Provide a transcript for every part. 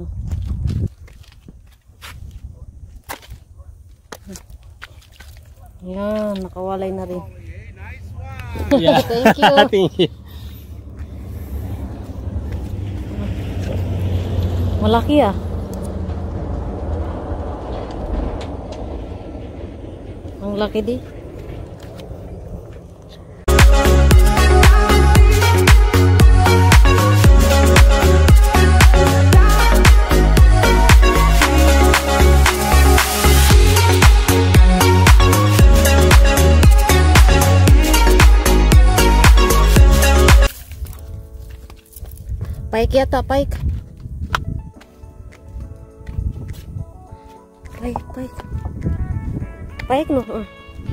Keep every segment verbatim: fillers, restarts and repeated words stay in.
Yan, nakawalay na rin. Yeah. Thank you. Thank you. Malaki ah. Ang laki di. Paik yata, paik. Paik, paik. Paik no. Uh.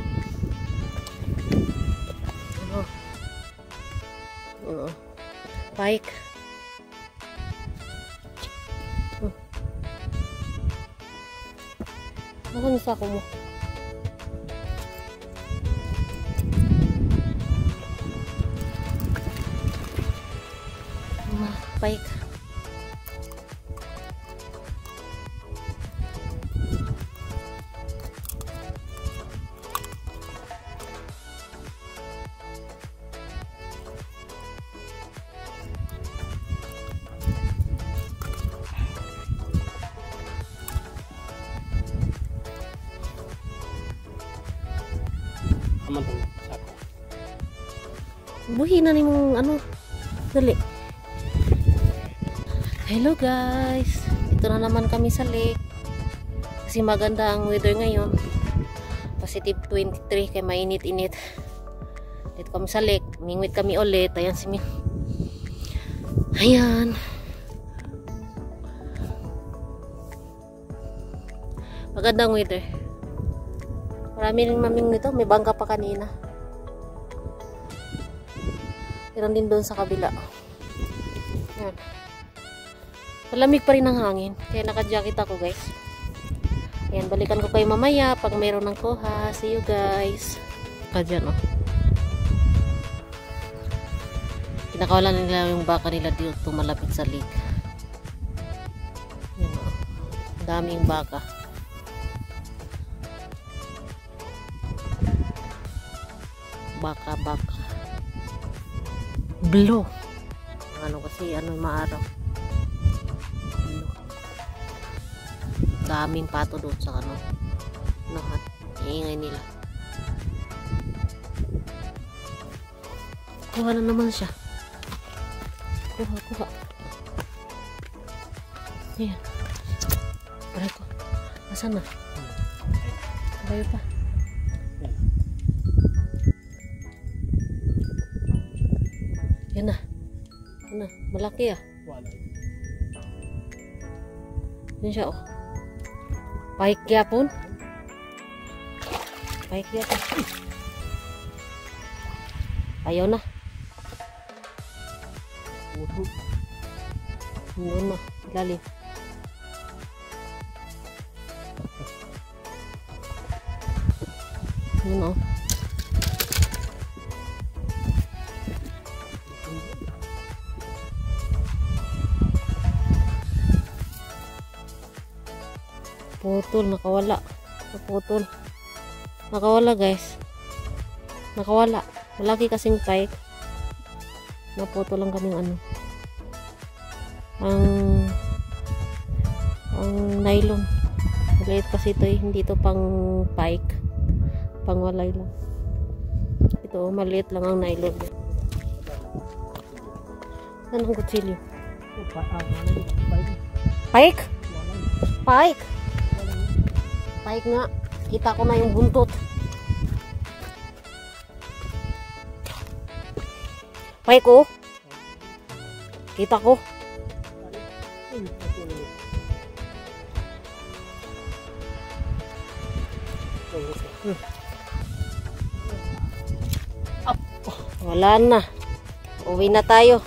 Oh. Oh. Paik. Uh. Ano nisa ko mo? Paik. Aman to. Sako. Buhi na ni mong ano. Dali. Hello guys, ito na naman kami sa lake kasi maganda ang weather ngayon, positive twenty-three kaya mainit-init. Dito kami sa lake, mingwit kami ulit. Ayan si Ming, ayan, maganda ang weather, marami rin maming nito, may bangka pa kanina, meron din doon sa kabila. Ayan. Malamig pa rin ang hangin, kaya naka-jacket ako guys. Ayan, balikan ko kayo mamaya pag mayroon ng kuha. See you guys. Kadyan oh. Pinakawalan nila yung baka nila dito malapit sa lake. Ayan oh. Daming baka. Baka, baka. Blue. Ano kasi, ano yung maaraw. Daming pato doon sa ano, lahat iingay nila. Kuha na naman siya, kuha kuha. Ayan, aray ko, asan na? Bayo pa. Yan na, yan na, malaki ah. Yan siya oh. Paik yapon. Paik yapon. Ayaw na. Doon na, ilalim. Yun o. Putol, nakawala. Naputol. Nakawala guys. Nakawala. Malaki kasing pike. Naputol lang kaming ano. Ang ang nylon. Maliit kasi ito eh. Hindi ito pang pike. Pang walay lang. Ito maliit lang ang nylon. Ano ang kutsilyo? Pike? Pike? Pike nga. Kita ko na yung buntot. Pike ko. Kita ko. Hmm. Wala na. Uwi na tayo.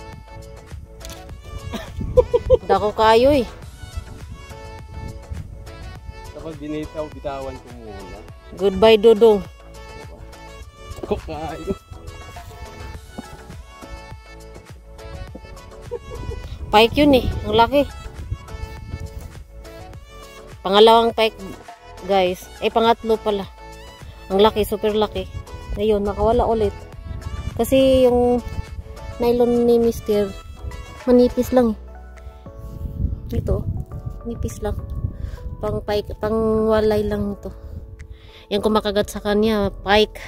Dako kayo eh. Kapag binitaw, bitawan ko muna. Goodbye, Dudong. Ako kayo. Pike yun eh. Ang laki. Pangalawang pike guys. Eh pangatlo pala. Ang laki, super laki. Ayun, nakawala ulit. Kasi yung nylon ni Mister manipis lang eh. Ito, nipis lang. Pang pike, pang walay lang ito. Yan kumakagat sa kanya, pike.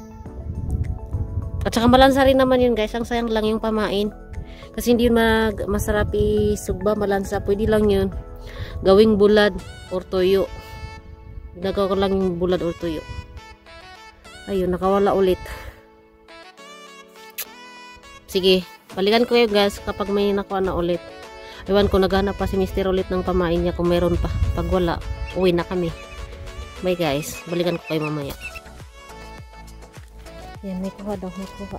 At saka malansa rin naman yun guys. Ang sayang lang yung pamain. Kasi hindi mag masarap isugba, malansa. Pwede lang yun gawing bulad or tuyo. Nagawa ko lang yung bulad or tuyo. Ayun, nakawala ulit. Sige, balikan ko yun guys kapag may nakuha na ulit. Ewan ko, naghanap pa si Mister ulit ng pamain niya kung meron pa. Pag wala, uwi na kami. Bye guys, balikan ko kayo mamaya. Yan, may kuha daw, may kuha.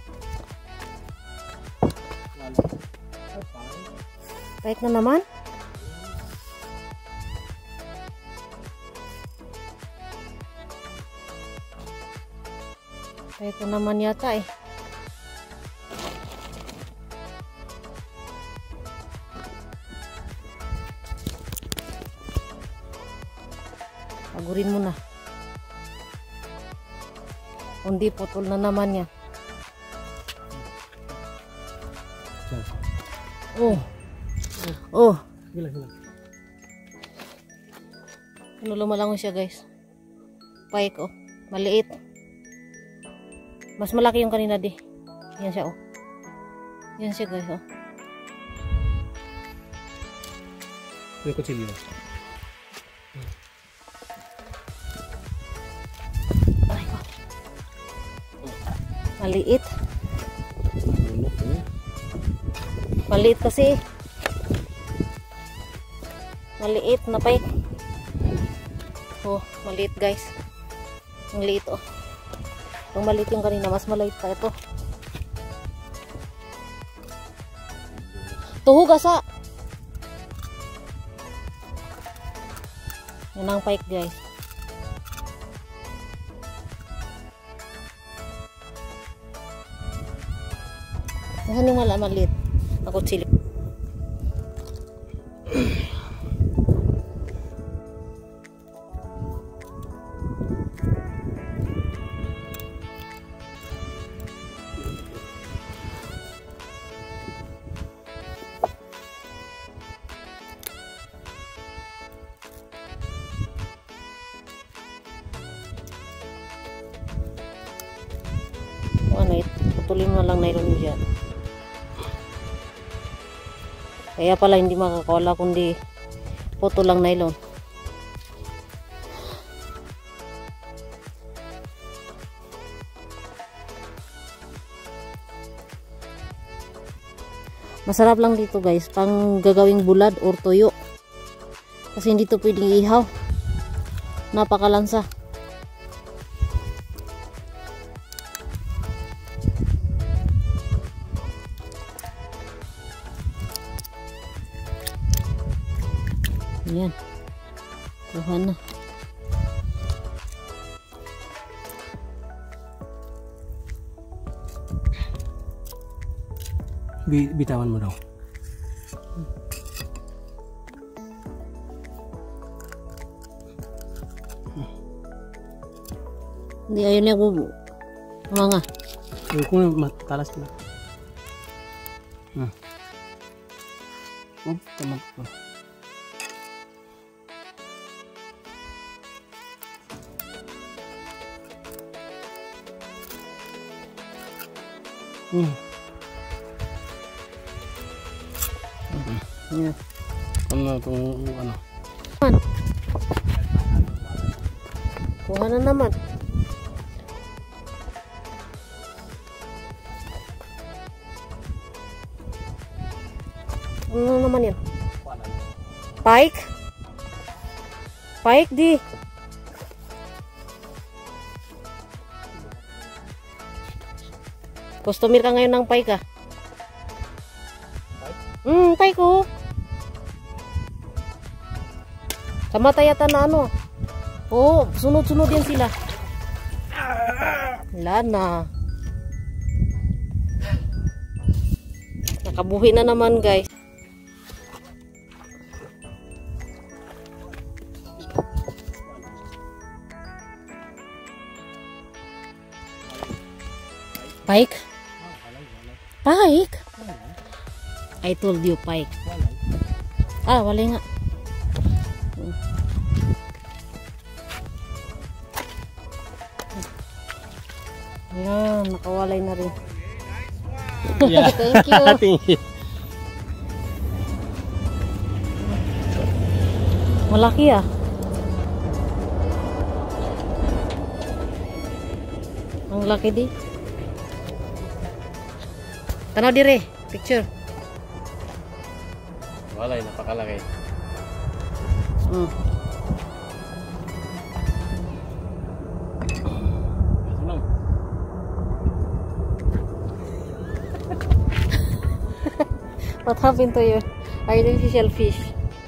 Baik na naman. Baik na naman yata eh. Pagurin mo na. Hindi, putol na naman yan. Oh. Oh. Gila, gila. Ano, lumalangon siya guys. Pike oh. Maliit. Mas malaki yung kanina di. Yan siya oh. Yan siya guys oh. May kutsilyo. Ay ko. Maliit. Maliit kasi. Maliit na pike. Oh, maliit guys. Ang liit oh. Ang maliit yung kanina, mas maliit pa ito. Tuhog asa. Yan ang pike guys. Nasaan yung mala maliit? Ako silip. Ano ito? Putulin mo lang nylon dyan. Kaya pala hindi makakawala kundi putol lang nylon. Masarap lang dito guys, pang gagawing bulad or tuyo. Kasi hindi to pwedeng ihaw. Napakalansa. Ayan. Kuha na. Bitawan mo daw. Hindi, ayaw niya ko. Mga. Ayaw ko matalas na. Hmm. Oh, tamag ko. Hmm. Yeah. Ano itong ano? Kuha na naman. Ano naman yan? Pike? Pike di. Customer ka ngayon ng pike ah. Hmm, pike oh. Kamatayatan na ano. Oh, sunod-sunod yan sila. Wala na. Nakabuhi na naman guys. Pike? Pike? I told you pike. Ah, wala nga. Ayan, nakawalay na rin. Yeah. Thank you. Thank you. Malaki ah. Ang laki di. Tanaw dire, picture. Walay, napakalaki. Mm. Sunong. What happened to your artificial fish?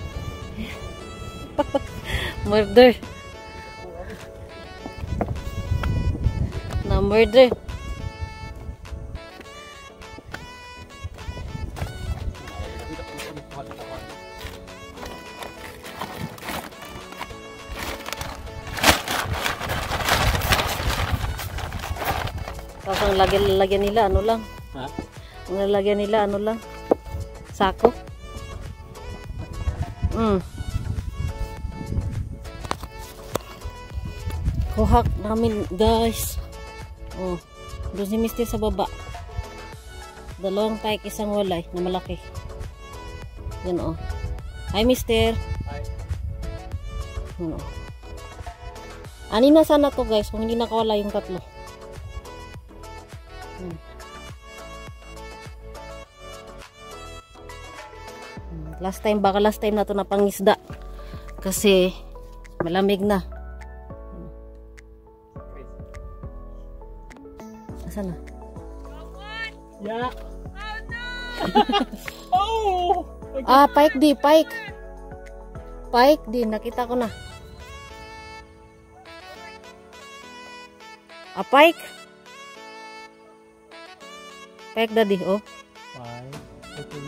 Murder. Na murder. Tapos ang lagyan, lagyan nila ano lang. Ha? Ang lalagyan nila ano lang. Sako. Mm. Kuhak namin guys. Oh, doon si Mister sa baba. Dalawang pike, isang walay na malaki. Yan oh. Hi Mister. Hi. Yan oh. Ani na sana to guys kung hindi nakawala yung tatlo. Hmm. Last time, baka last time na to na pangisda. Kasi malamig na. Asan na? Yeah. Oh! Ah, pike di, pike. Pike di, nakita ko na. Ah, pike. Pike daddy, oh. Five. Okay.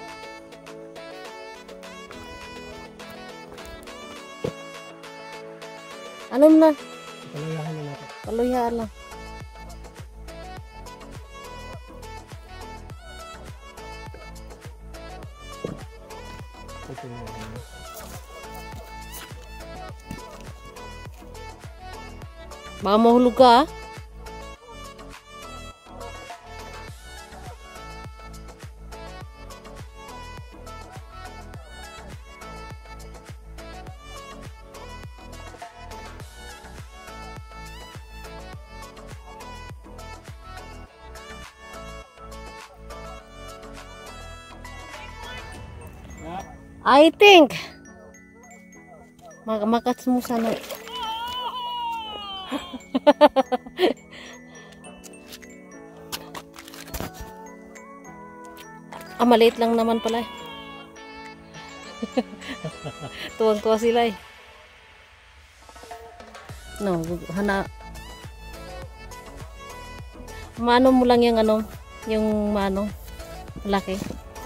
Ano na? Paluyahan na natin. Paluyaan lang. Okay. Baka mahulog ka ah. I think Mak makats mo sana. Ah, maliit lang naman pala. Tuwang-tuwa sila eh. No, hana. Mano mo lang yung ano, yung mano, laki.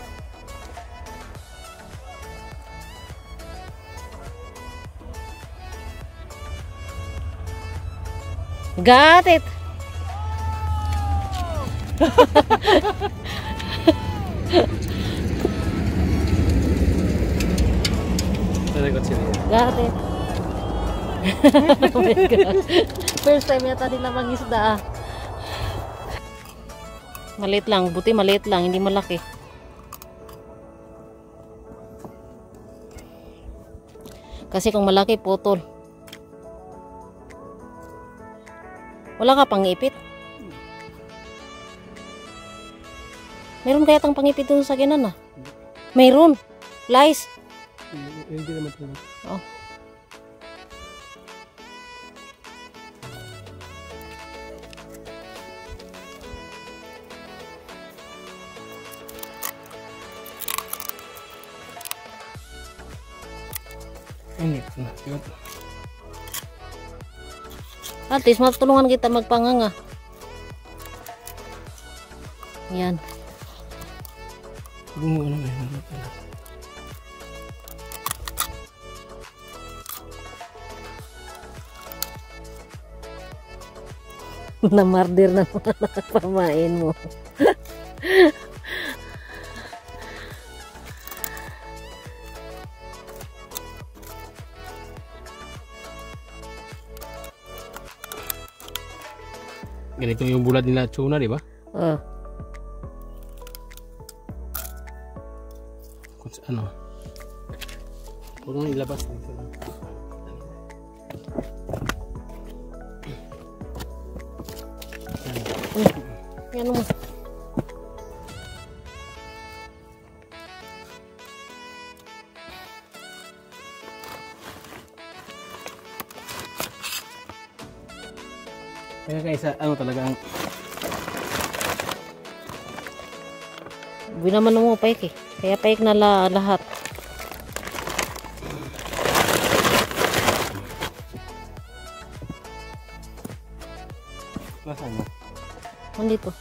Got it. Got it. Oh my God. First time yata nila mangisda ah. Maliit lang, buti maliit lang, hindi malaki. Kasi kung malaki, putol. Wala ka pang ipit? Meron kaya tang pangipit dun sa ginan ah? Meron. Lice. Hindi naman ito. Oh. Ini. At least matulungan kita magpanganga. Yan. Bunga na ngayon. Na-murder na mga nakapamain mo. Ganito yung bulat nila tuna, di ba? Oh. Kung sa- ano? Huwag nang ilabas dito lang. Yan mo. Kaya kaysa ano talaga ang Buwi naman mo paik eh. Kaya paik na la lahat. nasaan mo? Nandito.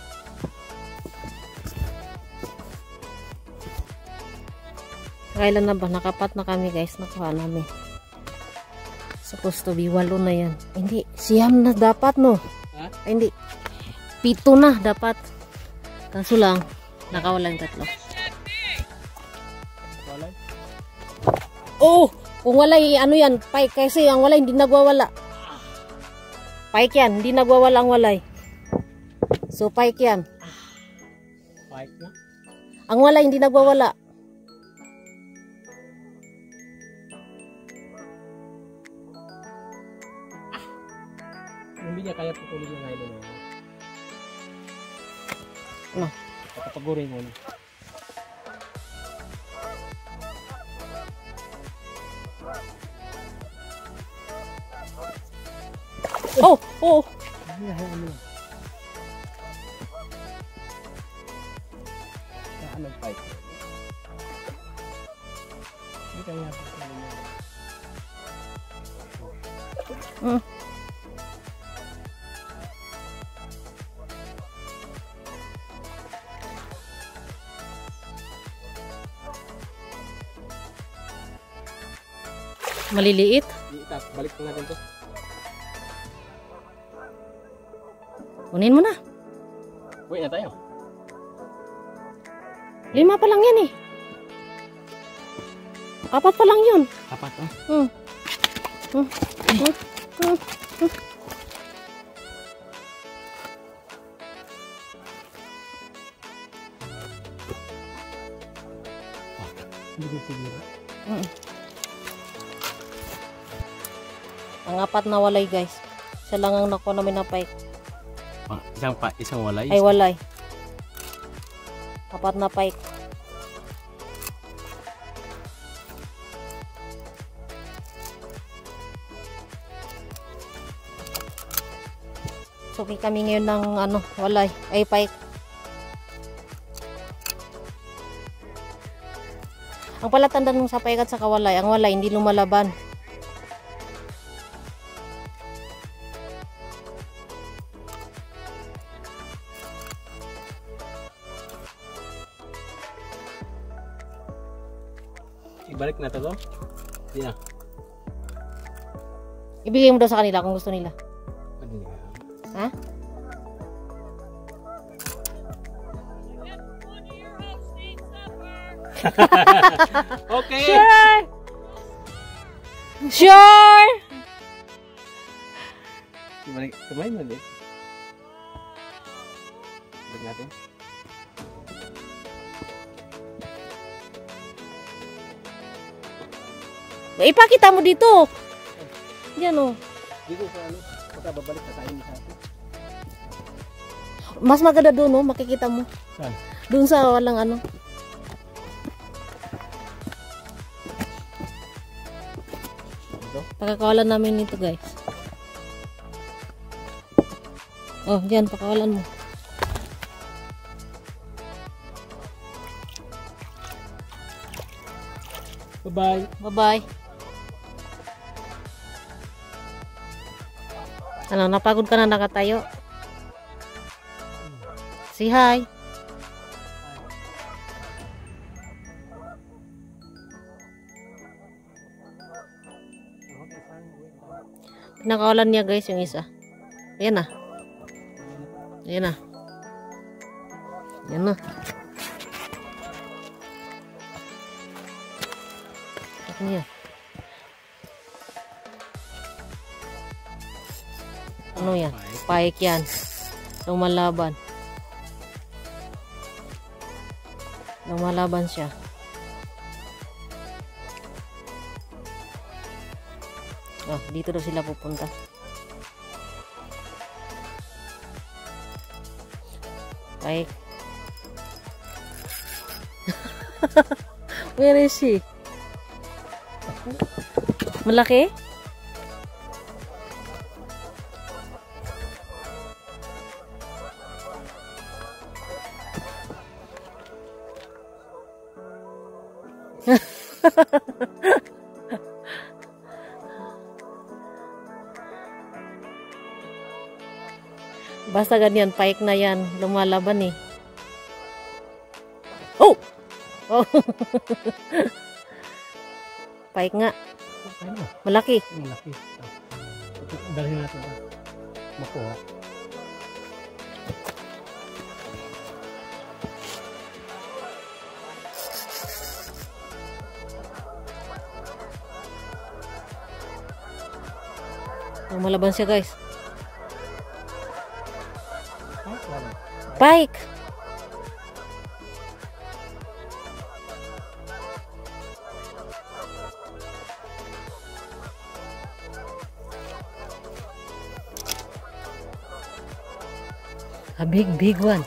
Kailan na ba? Nakapat na kami guys. Nakuha namin. Supposed to be walo na yan. Hindi. Siyam na dapat no. Ha? Ay, hindi. Pito na dapat. Kaso lang. Nakawala yung tatlo. Walay? Oh! Kung walay, ano yan? Pike. Kasi ang walay hindi nagwawala. Pike yan. Hindi nagwawala ang walay. So, pike yan. Pike na? Ang walay hindi nagwawala. Hindi niya kaya putulin yung nylon na yun. Ano? Patapagurin mo. Oh! Oh! Ano na, ano na. Saan ang pike? Hindi kaya putulin mo. Mm. Maliliit. Iitap, balik na natin to. Kunin mo na. Wait na tayo. Lima pa lang yan eh. Apat pa lang yun. Apat oh. Hmm. Hmm. Hmm. Hmm. Hmm. Hindi ko siguro. Hmm. Ang apat na walay guys. Isa lang ang nakuha namin na pike. Ah, isang pa, isang walay. Ay walay. Apat na pike. Suki kami ngayon ng ano, walay. Ay pike. Ang palatandaan ng sa pike at sa kawalay, ang walay hindi lumalaban. Ibalik na to to. Hindi na. Ibigay mo daw sa kanila kung gusto nila. Ano nga? Ha? Okay. Sure! Sure! Ibalik. Kumain mo din. Ibalik natin. Ipakita mo dito. Yan o. Dito sa ano, pagka babalik sa tayo sa atin. Mas maganda doon o, makikita mo. Saan? Doon sa walang ano. Dito? Pakakawalan namin nito guys. Oh, yan, pakawalan mo. Bye-bye. Bye-bye. Ano, napagod ka na nakatayo? Say hi. Pinakawalan niya guys yung isa. Ayan na. Ayan na. Ayan na. Ano yan? Ano yan? Pike yan. Lumalaban. Lumalaban siya. Oh, dito daw sila pupunta. Pike. Where is she? Malaki? Basta ganyan, pike na yan. Lumalaban eh. Oh! Oh! Pike nga. Malaki. Malaki. Dalhin natin. Makuha. Lumalaban siya, guys. Pike! A big, big one.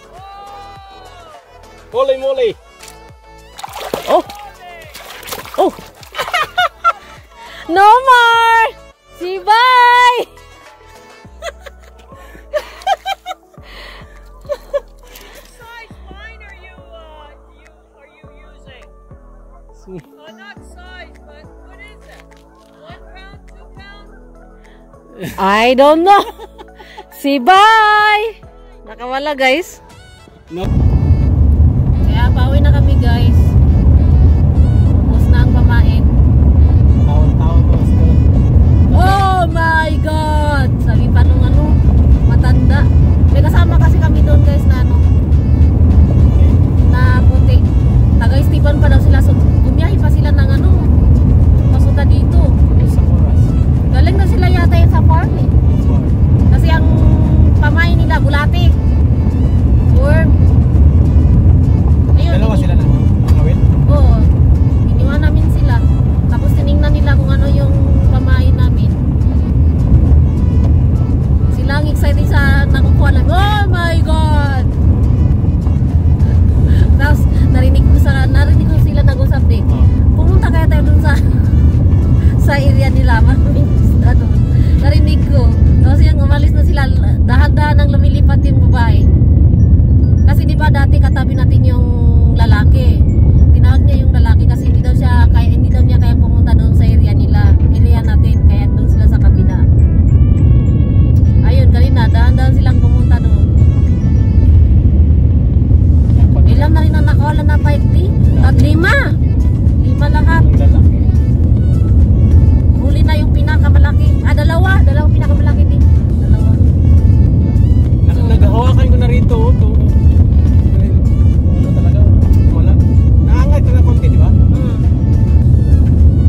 Muli, muli! Oh! Oh! No more! See, bye! Oh, not size, but what is it? One pound, two pound? I don't know. See, bye! Nakawala, guys. No. Kaya bawi na kami, guys. Tapos na ang pamain. Tawon-tawon po siguro. Oh my God! Sabi pa nung ano, matanda. May kasama kasi kami doon, guys, na ano, na puti. Taga-Esteban pa daw sila. So, bumiyahe pa sila ng ano, pasunta dito. Isang oras. Galing na sila yata yun sa farm eh. Kasi ang pamain nila, bulati. Worm. Ayun. Dalawa sila na ngawin? Oo. Iniwan namin sila. Tapos tinignan nila kung ano yung pamain namin. Sila ang excited sa nakukuha lang. Oh my God! Tapos narinig ko sa narinig ko sila nag-usap eh. Pumunta kaya tayo dun sa sa area nila. Maraming isda doon. Narinig ko. Tapos yung umalis na sila, dahan-dahan ang lumilipat yung babae. Kasi di ba dati katabi natin yung lalaki. Tinawag niya yung lalaki kasi hindi daw siya kaya hindi daw niya kaya pumunta doon sa area nila. Area natin kaya doon sila sa kabila. Ayun, kanina dahan-dahan silang pumunta doon. Ilan na rin ang nakawala na five D? At lima. Lima lahat. Lalaki. Huli na yung pinakamalaki. Ah, dalawa. Dalawang pinakamalaki din. Dalawa. Nag- Naghahawakan ko na rito. Ito. Ano talaga? Wala. Naangay ka na konti, di ba? Hmm.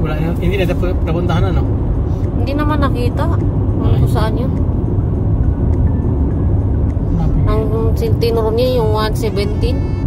Wala, hindi na ito napuntahan ano? Hindi naman nakita kung Ay. saan yun. Ang sin- tinuro niya yung one seventeen.